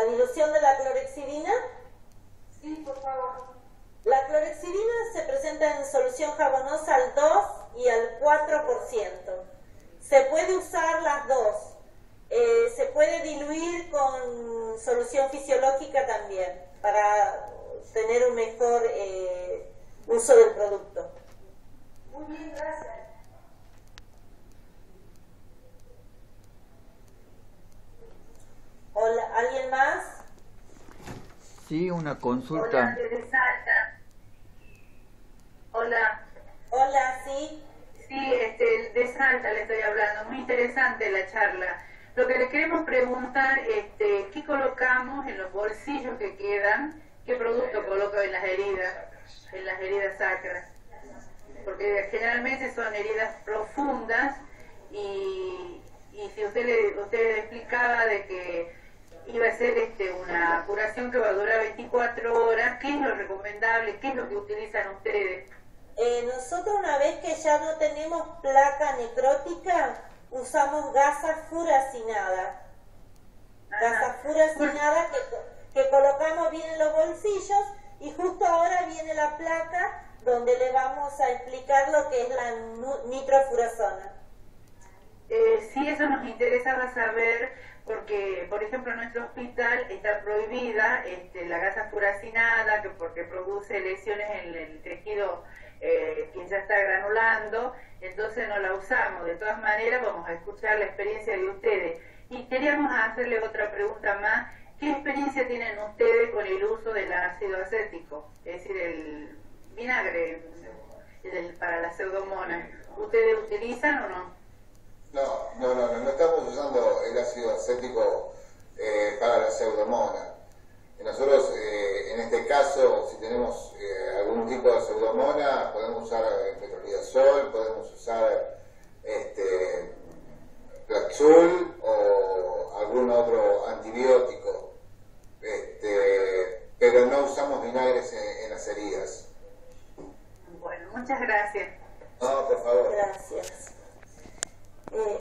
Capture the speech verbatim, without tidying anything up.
dilución de la clorhexidina. Sí, por favor. La clorhexidina se presenta en solución jabonosa al dos y al cuatro por ciento. Se puede usar las dos. Eh, se puede diluir con solución fisiológica también para tener un mejor eh, uso del producto. Muy bien, gracias. Hola, ¿alguien más? Sí, una consulta. Hola, desde Salta. Hola. Hola, sí. Sí, este, de Salta le estoy hablando. Muy interesante la charla. Lo que le queremos preguntar, este, ¿qué colocamos en los bolsillos que quedan? ¿Qué producto coloca en las heridas, en las heridas sacras? Porque generalmente son heridas profundas y, y si usted le, usted le explicaba de que iba a ser este, una curación que va a durar veinticuatro horas, ¿qué es lo recomendable? ¿Qué es lo que utilizan ustedes? Eh, nosotros una vez que ya no tenemos placa necrótica, usamos gasa furacinada. Gasa furacinada que, que colocamos bien en los bolsillos y justo ahora viene la placa donde le vamos a explicar lo que es la nitrofurazona. Eh, sí, eso nos interesaba saber porque, por ejemplo, en nuestro hospital está prohibida este, la gasa furacinada que porque produce lesiones en el tejido eh, que ya está granulando, entonces no la usamos. De todas maneras, vamos a escuchar la experiencia de ustedes. Y queríamos hacerle otra pregunta más. ¿Qué experiencia tienen ustedes con el uso del ácido acético? Es decir, el vinagre el, para la pseudomonas. ¿Ustedes utilizan o no? No, no, no, no, no estamos usando el ácido acético eh, para la pseudomonas. Nosotros, eh, en este caso, si tenemos eh, algún tipo de pseudomonas, podemos usar eh, metronidazol, podemos usar este, Plaxul o algún otro antibiótico, este, pero no usamos vinagres en, en las heridas. Bueno, muchas gracias. No, por favor. Gracias. Eh,